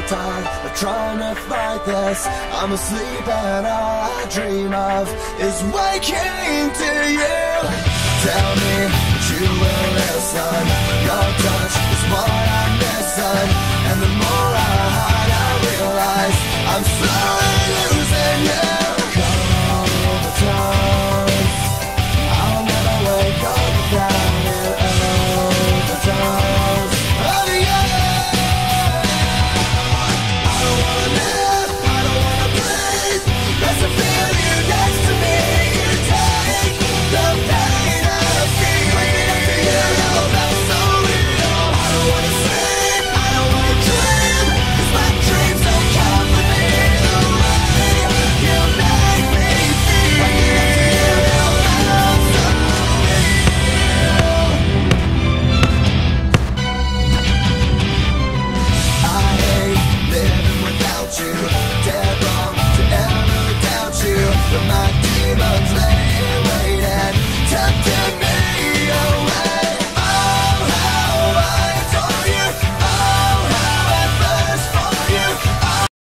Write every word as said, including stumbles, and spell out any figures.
tired of trying to fight this. I'm asleep and all I dream of is waking to you. Tell me that you will listen. Your touch is what